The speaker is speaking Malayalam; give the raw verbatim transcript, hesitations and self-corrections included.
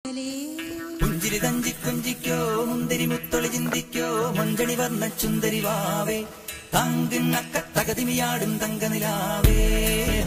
പുഞ്ചിരി തഞ്ചി കുഞ്ചിക്കോ മുന്തിരി മുത്തൊളി ചിന്തിക്കോ മഞ്ചണി വർണ്ണ ചുന്ദരി വാവേ തങ്കിണ്ണക്ക തകതിമിയാടും തങ്ക നിലാവേ